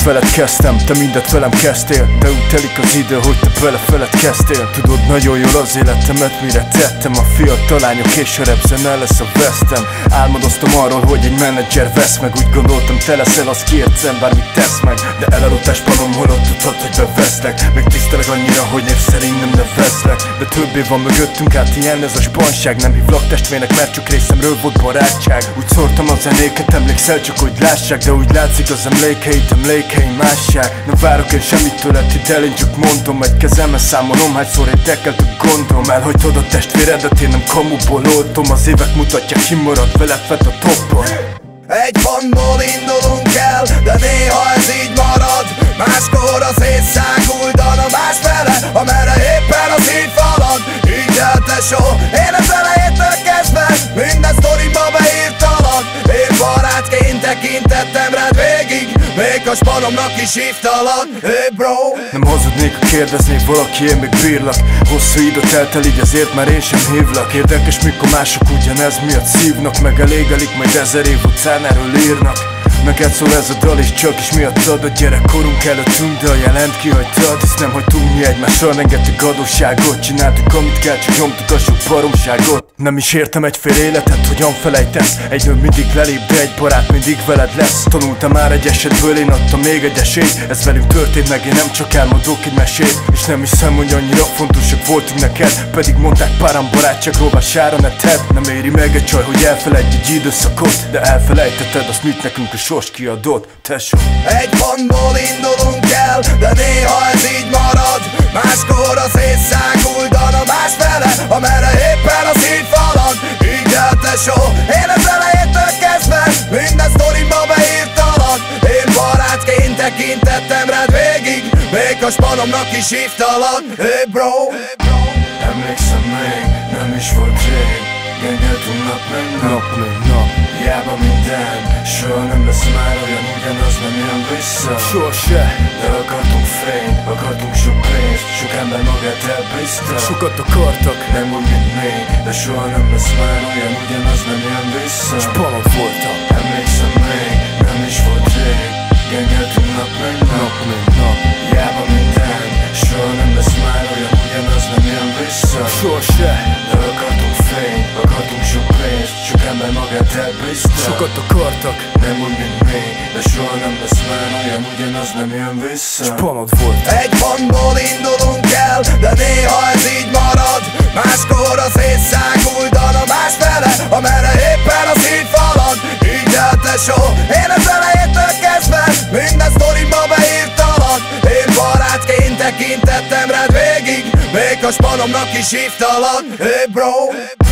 veled kezdtem, te mindet velem kezdtél, de úgy telik az idő, hogy te belefeled kezdtél. Tudod nagyon jól az életemet, mire tettem. A fiatal lányok és a repzene lesz a vesztem. Álmodoztam arról, hogy egy menedzser vesz meg. Úgy gondoltam, te leszel, az kiércem, bármit tesz meg. De elaludtás panom, holott tudtad, hogy beveszlek. Még tisztelek annyira, hogy név szerint nem nevezlek. De több év van mögöttünk, át ilyen ez a spanság. Nem hívlak testvérnek, mert csak részemről volt barátság. Úgy szórtam a zenéket, emlékszel csak, hogy lássák. De úgy látszik az emlékeim másság. Nem várok én semmit tőled, hidd el, én csak mondom. Egy kezemmel számolom, hányszor értekelt a gondom. Elhagytad a testvéredet, én nem kamuból oltom. Az évek mutatják, ki marad veled fett a toppon. Egy pontból indulunk el, de néha ez így marad. Máskor az éjszáguldan a másfele, amerre éppen az így falad. Így el tesó, én az elejétől kezdve minden sztoriba beírtalak. Én barátként tekintettem rád végig, még a spanomnak is hívtalak. Hey bro, nem hazudnék, ha kérdeznék valaki, én még bírlak. Hosszú idő telt el, így azért már én sem hívlak. Érdekes, mikor mások ugyanez miatt szívnak. Megelégelik, majd 1000 év után erről írnak. Neked szól ez a dal, és csak is miattad. A gyerekkorunk előttünk, de a jelent kihagytad. Hisz nem hagytunk mi egymással, rengeteg adósságot. Csináltuk amit kell, csak nyomtuk a sok baromságot. Nem is értem egy fél életet, hogyan felejtesz. Egy nő mindig lelép, de egy barát mindig veled lesz. Tanultam már egy esetből, én adtam még egy esélyt. Ez velünk történt meg, én nem csak elmondok egy mesét. És nem hiszem, hogy annyira fontosak voltunk neked. Pedig mondták páran, barátságról vására ne tedd. Nem éri meg egy csaj, hogy elfeledj egy időszakot. De elfelejtetted azt, mit nekünk a sors kiadott, tesó. Egy pontból indulunk el, de néha ez így marad. Máskor az éjszáguldan a másfele, amerre éppen az így falad. Így el tesó, én az elejétől kezdve minden sztoriba beírtalak. Én barátként tekintettem rád végig, még a spanomnak is hívtalak. Hey bro, emlékszem még, nem is volt rég. Gengeltünk nap meg nap. Hiába minden, soha nem lesz már olyan, ugyanaz nem jön vissza. Soha se. De akartunk fényt, akartunk sok pénzt, sok ember magát elbízta. Sokat akartak, nem úgy mint még, de soha nem lesz már olyan, ugyanaz nem jön vissza. Spanod voltam, emlékszem még, nem is volt rég. Gengeltünk nap meg nap. Hiába minden, soha nem lesz már olyan, ugyanaz nem jön vissza. Soha se. De akartunk fényt, akartunk sok pénzt, sok ember magát elbízta. Sokat akartak, nem úgy mint még, de soha nem lesz már olyan, ugyanaz nem jön vissza. Spanod volt. Egy pontból indulunk el, de néha ez így marad. Máskor az éjszáguldan a másfele, amerre éppen az így falad. Így el tesó, én az elejétől kezdve minden sztoriba beírtalak. Én barátként tekintettem rád végig, még a spanomnak is hívtalak. Hey bro,